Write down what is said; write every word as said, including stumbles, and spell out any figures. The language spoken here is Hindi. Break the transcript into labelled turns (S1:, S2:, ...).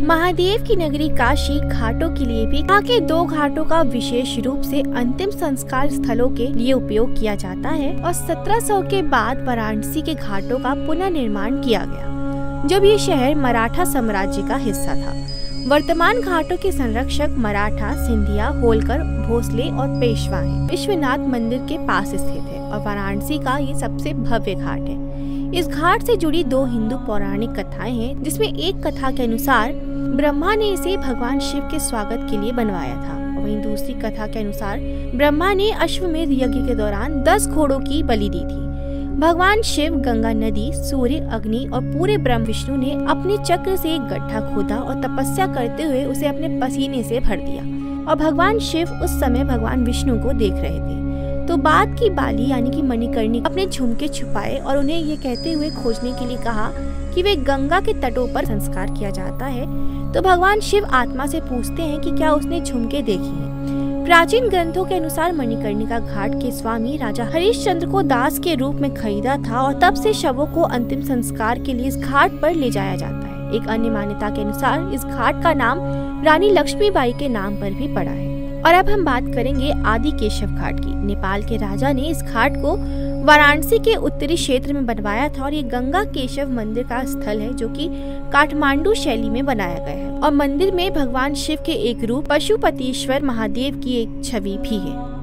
S1: महादेव की नगरी काशी घाटों के लिए भी यहाँ के दो घाटों का विशेष रूप से अंतिम संस्कार स्थलों के लिए उपयोग किया जाता है और सत्रह सौ के बाद वाराणसी के घाटों का पुनर्निर्माण किया गया, जब ये शहर मराठा साम्राज्य का हिस्सा था। वर्तमान घाटों के संरक्षक मराठा, सिंधिया, होलकर, भोसले और पेशवा हैं। विश्वनाथ मंदिर के पास स्थित है और वाराणसी का ये सबसे भव्य घाट है। इस घाट से जुड़ी दो हिंदू पौराणिक कथाएं हैं, जिसमें एक कथा के अनुसार ब्रह्मा ने इसे भगवान शिव के स्वागत के लिए बनवाया था। वहीं दूसरी कथा के अनुसार ब्रह्मा ने अश्वमेध यज्ञ के दौरान दस घोड़ों की बलि दी थी। भगवान शिव गंगा नदी, सूर्य, अग्नि और पूरे ब्रह्म विष्णु ने अपने चक्र से एक गड्ढा खोदा और तपस्या करते हुए उसे अपने पसीने से भर दिया और भगवान शिव उस समय भगवान विष्णु को देख रहे थे। तो बाद की बाली यानी कि मणिकर्णी अपने झुमके छुपाए और उन्हें ये कहते हुए खोजने के लिए कहा कि वे गंगा के तटों पर संस्कार किया जाता है। तो भगवान शिव आत्मा से पूछते हैं कि क्या उसने झुमके देखी हैं। प्राचीन ग्रंथों के अनुसार मणिकर्णिका घाट के स्वामी राजा हरिश्चंद्र को दास के रूप में खरीदा था और तब से शवों को अंतिम संस्कार के लिए इस घाट पर ले जाया जाता है। एक अन्य मान्यता के अनुसार इस घाट का नाम रानी लक्ष्मीबाई के नाम पर भी पड़ा है। और अब हम बात करेंगे आदि केशव घाट की। नेपाल के राजा ने इस घाट को वाराणसी के उत्तरी क्षेत्र में बनवाया था और ये गंगा केशव मंदिर का स्थल है, जो कि काठमांडू शैली में बनाया गया है और मंदिर में भगवान शिव के एक रूप पशुपतिश्वर महादेव की एक छवि भी है।